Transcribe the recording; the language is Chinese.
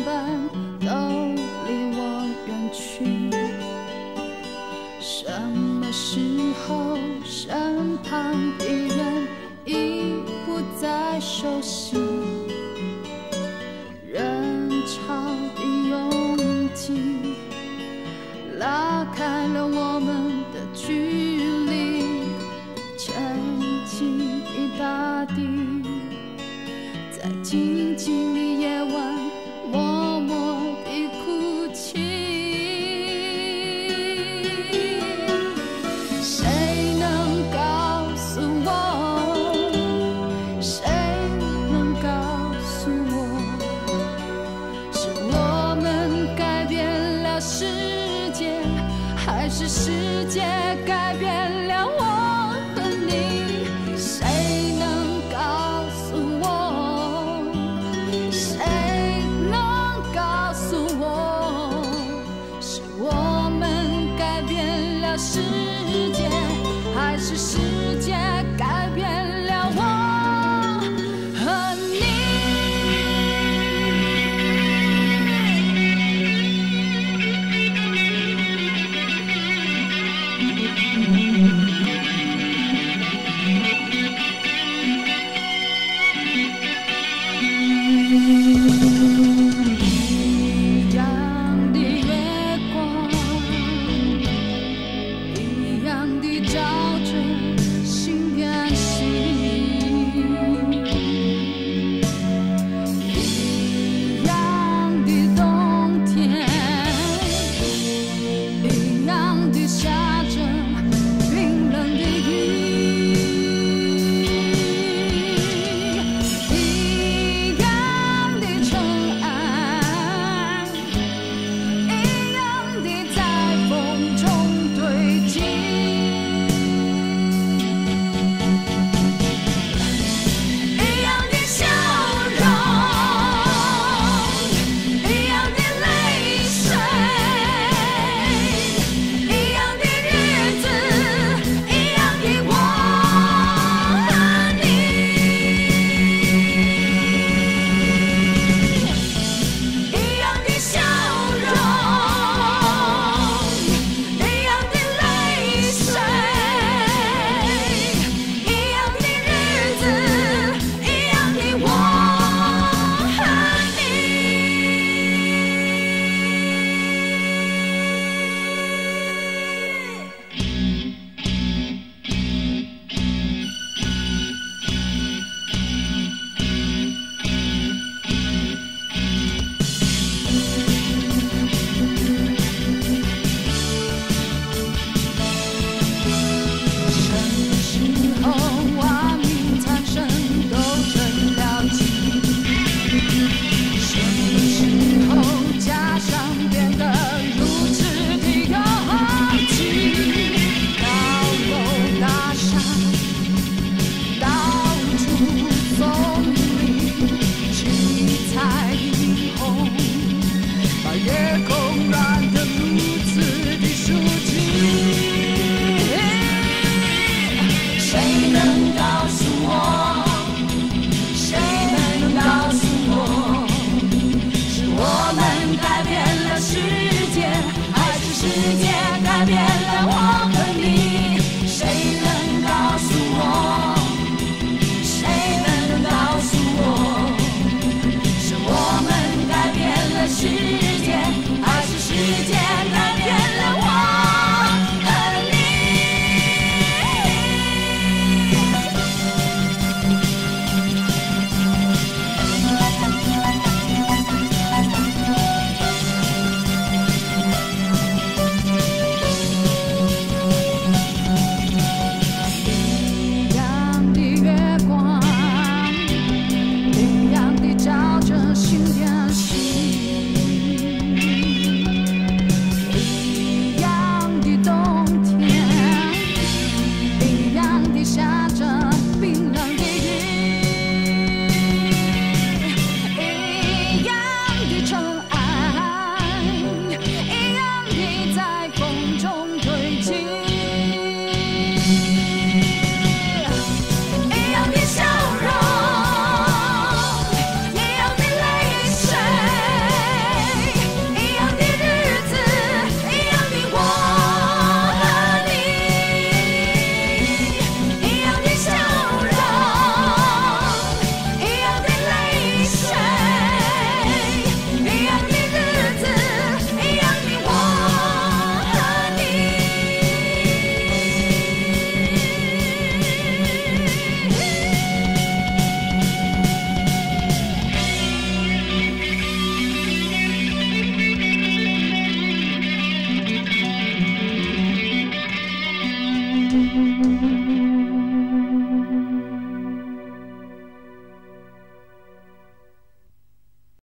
分都离我远去。什么时候身旁的人已不再熟悉？人潮的拥挤拉开了我们的距离，沉寂的大地在静静的夜晚默默地哭泣。谁能告诉我？谁能告诉我？是我们改变了世界，还是世界改变了我和你？谁能告诉我？谁能告诉我？是我们改变了世界，还是世界改变了我和你？一样的月光，一样的照着心变心，一样的冬天，一样的下着冰冷的雨。一样的尘埃，一样的在风中堆积，一样的笑容，一样的泪水，一样的日子，一样的我和你。一样的笑容，一样的泪水，一样的日子，一样的我和什么时候万民苍生都成了情？什么时候家乡变得如此的拥挤？高楼大厦，到处松林，七彩霓虹，把夜空染得如此的熟悉。谁能告诉我？谁能告诉我？是我们改变了世界，还是世界改变了我和你？谁能告诉我？谁能告诉我？是我们改变了世界，还是世界改变了我和你？ 你。